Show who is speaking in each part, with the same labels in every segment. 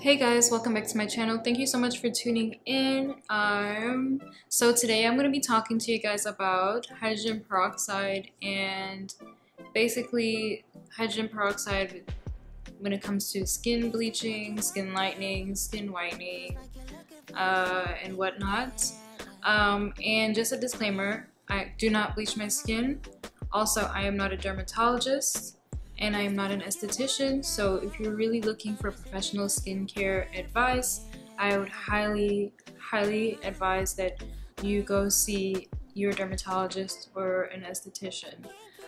Speaker 1: Hey guys, welcome back to my channel. Thank you so much for tuning in. So today I'm going to be talking to you guys about hydrogen peroxide and basically hydrogen peroxide when it comes to skin bleaching, skin lightening, skin whitening, and whatnot. And just a disclaimer, I do not bleach my skin. Also, I am not a dermatologist and I am not an esthetician, so if you're really looking for professional skincare advice, I would highly advise that you go see your dermatologist or an esthetician.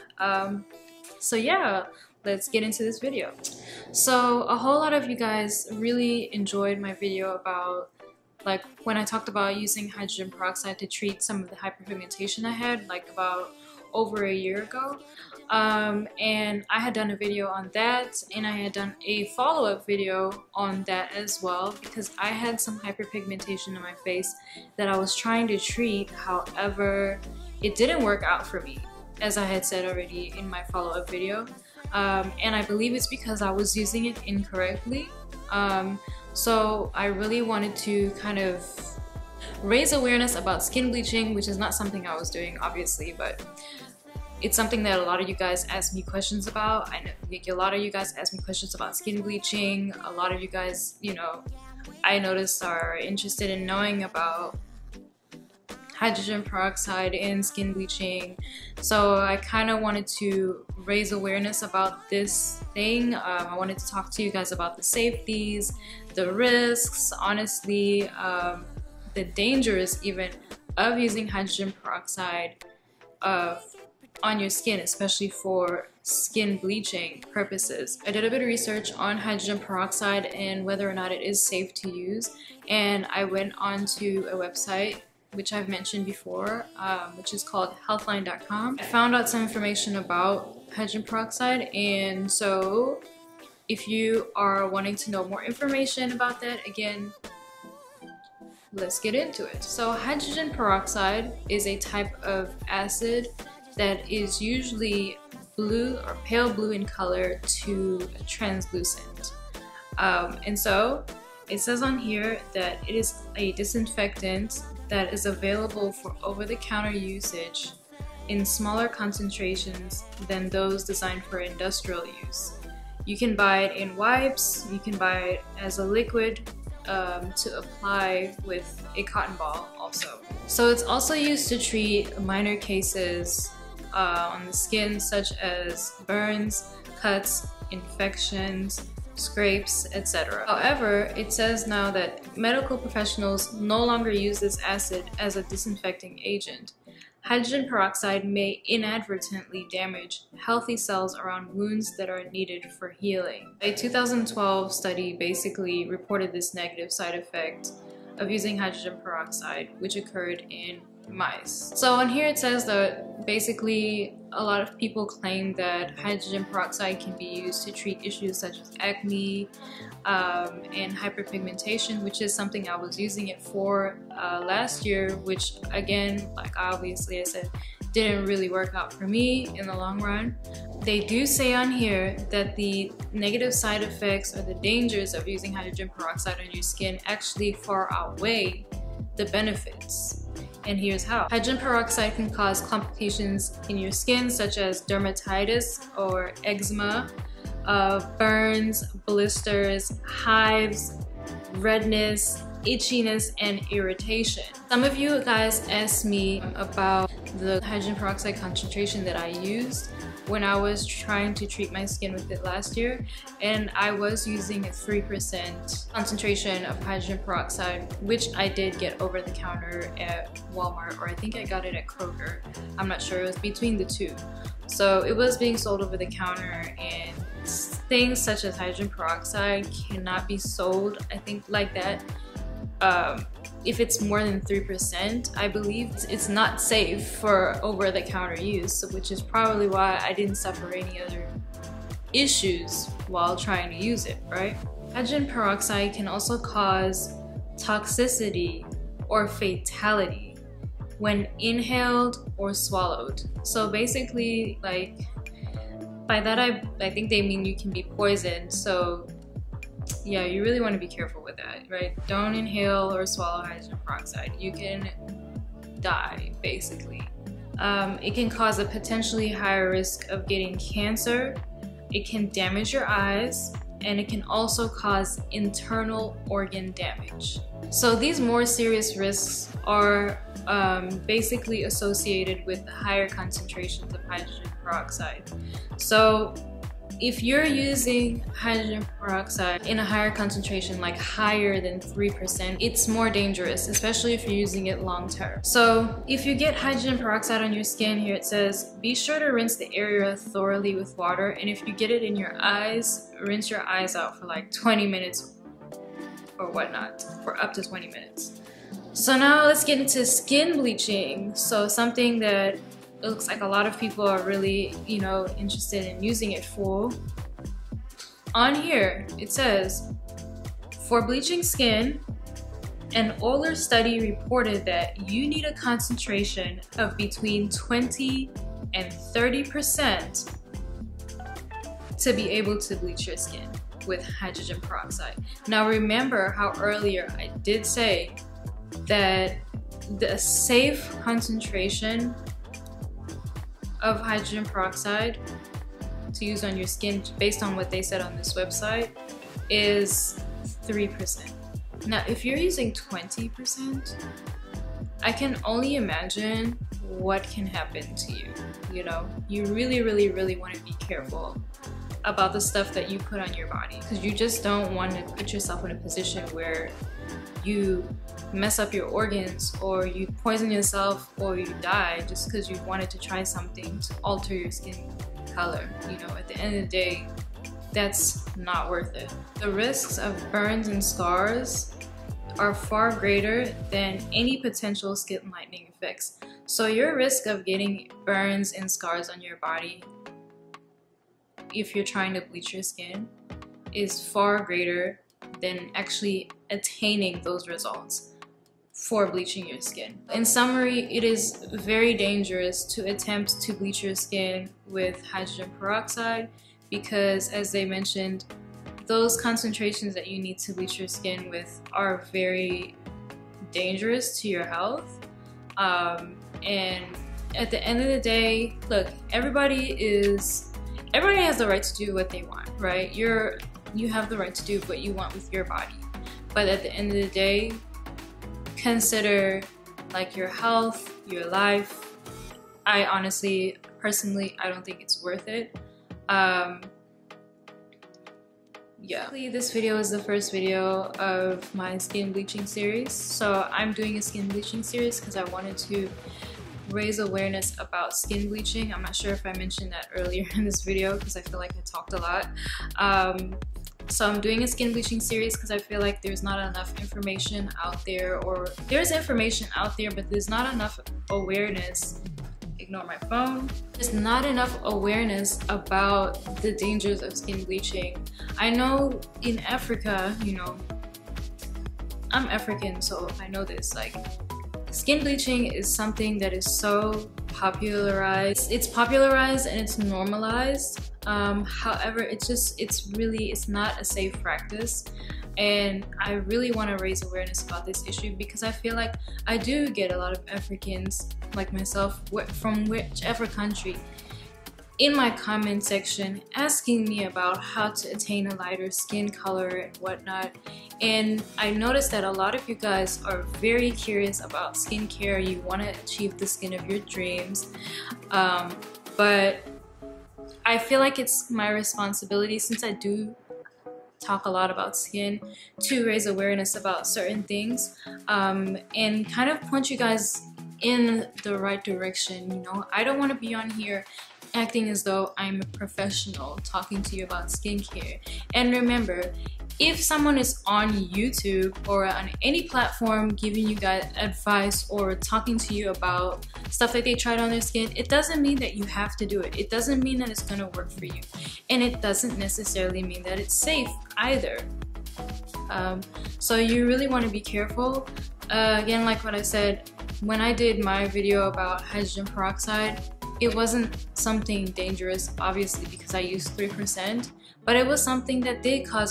Speaker 1: So yeah, let's get into this video. So a whole lot of you guys really enjoyed my video about like when I talked about using hydrogen peroxide to treat some of the hyperpigmentation I had like about over a year ago. And I had done a video on that, and I had done a follow-up video on that as well because I had some hyperpigmentation in my face that I was trying to treat. However, it didn't work out for me, as I had said already in my follow-up video, and I believe it's because I was using it incorrectly. So I really wanted to kind of raise awareness about skin bleaching, which is not something I was doing obviously, but it's something that a lot of you guys ask me questions about. I know a lot of you guys ask me questions about skin bleaching. A lot of you guys, you know, I noticed are interested in knowing about hydrogen peroxide and skin bleaching. So I kind of wanted to raise awareness about this thing. I wanted to talk to you guys about the safeties, the risks, honestly, the dangers even of using hydrogen peroxide on your skin, especially for skin bleaching purposes. I did a bit of research on hydrogen peroxide and whether or not it is safe to use, and I went on to a website which I've mentioned before, which is called healthline.com. I found out some information about hydrogen peroxide, and so if you are wanting to know more information about that, again, let's get into it. So hydrogen peroxide is a type of acid that is usually blue or pale blue in color to translucent. And so it says on here that it is a disinfectant that is available for over-the-counter usage in smaller concentrations than those designed for industrial use. You can buy it in wipes, you can buy it as a liquid to apply with a cotton ball also. So it's also used to treat minor cases on the skin such as burns, cuts, infections, scrapes, etc. However, it says now that medical professionals no longer use this acid as a disinfecting agent. Hydrogen peroxide may inadvertently damage healthy cells around wounds that are needed for healing. A 2012 study basically reported this negative side effect of using hydrogen peroxide, which occurred in mice. So on here it says that basically a lot of people claim that hydrogen peroxide can be used to treat issues such as acne and hyperpigmentation, which is something I was using it for last year, which again, like obviously I said, didn't really work out for me in the long run. They do say on here that the negative side effects or the dangers of using hydrogen peroxide on your skin actually far outweigh the benefits. And here's how. Hydrogen peroxide can cause complications in your skin such as dermatitis or eczema, burns, blisters, hives, redness, itchiness, and irritation. Some of you guys asked me about the hydrogen peroxide concentration that I used when I was trying to treat my skin with it last year, and I was using a 3% concentration of hydrogen peroxide, which I did get over the counter at Walmart, or I think I got it at Kroger. I'm not sure, it was between the two. So it was being sold over the counter, and things such as hydrogen peroxide cannot be sold, I think, like that. If it's more than 3%, I believe it's not safe for over-the-counter use, which is probably why I didn't suffer any other issues while trying to use it, right? Hydrogen peroxide can also cause toxicity or fatality when inhaled or swallowed. So basically, like, by that I think they mean you can be poisoned. So yeah, you really want to be careful with that, right? Don't inhale or swallow hydrogen peroxide. You can die, basically. It can cause a potentially higher risk of getting cancer. It can damage your eyes, and it can also cause internal organ damage. So these more serious risks are basically associated with higher concentrations of hydrogen peroxide. So if you're using hydrogen peroxide in a higher concentration, like higher than 3%, it's more dangerous, especially if you're using it long term. So if you get hydrogen peroxide on your skin, here it says, be sure to rinse the area thoroughly with water, and if you get it in your eyes, rinse your eyes out for like 20 minutes or whatnot, for up to 20 minutes. So now let's get into skin bleaching. So something that it looks like a lot of people are really, interested in using it for. On here, it says, for bleaching skin, an older study reported that you need a concentration of between 20 and 30% to be able to bleach your skin with hydrogen peroxide. Now remember how earlier I did say that the safe concentration of hydrogen peroxide to use on your skin, based on what they said on this website, is 3%. Now if you're using 20%, I can only imagine what can happen to you. You really want to be careful about the stuff that you put on your body, because you just don't want to put yourself in a position where you mess up your organs, or you poison yourself, or you die just because you wanted to try something to alter your skin color. At the end of the day, that's not worth it. The risks of burns and scars are far greater than any potential skin lightening effects. So your risk of getting burns and scars on your body, if you're trying to bleach your skin, is far greater than actually attaining those results for bleaching your skin. In summary, it is very dangerous to attempt to bleach your skin with hydrogen peroxide, because as they mentioned, those concentrations that you need to bleach your skin with are very dangerous to your health. And at the end of the day, look, everybody has the right to do what they want, right? You have the right to do what you want with your body, but at the end of the day, consider like your health, your life. I honestly, personally, I don't think it's worth it. Yeah. This video is the first video of my skin bleaching series. So I'm doing a skin bleaching series because I wanted to raise awareness about skin bleaching. I'm not sure if I mentioned that earlier in this video because I feel like I talked a lot. So I'm doing a skin bleaching series because I feel like there's not enough information out there, or there's information out there, but there's not enough awareness. Ignore my phone. There's not enough awareness about the dangers of skin bleaching. I know in Africa, I'm African, so I know this, like, skin bleaching is something that is so popularized. It's popularized and it's normalized. However, it's not a safe practice. And I really want to raise awareness about this issue because I feel like I do get a lot of Africans like myself from whichever country in my comment section asking me about how to attain a lighter skin color and whatnot. And I noticed that a lot of you guys are very curious about skincare. You want to achieve the skin of your dreams, but I feel like it's my responsibility, since I do talk a lot about skin, to raise awareness about certain things and kind of point you guys in the right direction. I don't want to be on here acting as though I'm a professional talking to you about skincare. And remember, if someone is on YouTube or on any platform giving you guys advice or talking to you about stuff that they tried on their skin, it doesn't mean that you have to do it. It doesn't mean that it's gonna work for you. And it doesn't necessarily mean that it's safe either. So you really want to be careful. Again, like what I said, when I did my video about hydrogen peroxide, it wasn't something dangerous, obviously, because I used 3%, but it was something that did cause me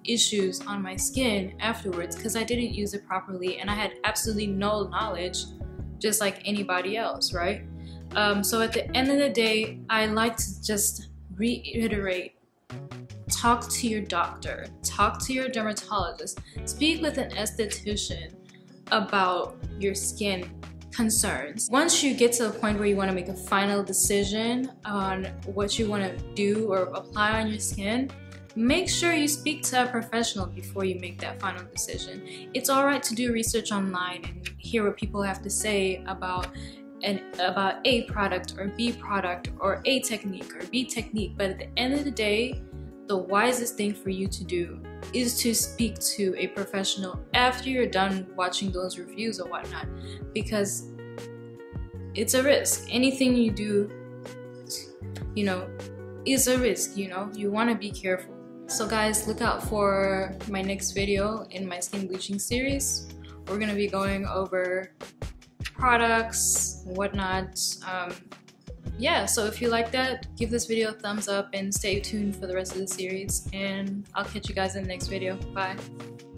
Speaker 1: issues on my skin afterwards because I didn't use it properly and I had absolutely no knowledge, just like anybody else, right? So at the end of the day, I like to just reiterate, talk to your doctor, talk to your dermatologist, speak with an esthetician about your skin concerns. Once you get to the point where you want to make a final decision on what you want to do or apply on your skin, make sure you speak to a professional before you make that final decision. It's alright to do research online and hear what people have to say about A product or B product or A technique or B technique, but at the end of the day, the wisest thing for you to do is to speak to a professional after you're done watching those reviews or whatnot, because it's a risk. Anything you do, you know, is a risk, you know, you want to be careful. So guys, look out for my next video in my skin bleaching series. We're gonna be going over products and whatnot. Yeah, so if you like that, give this video a thumbs up and stay tuned for the rest of the series, and I'll catch you guys in the next video. Bye.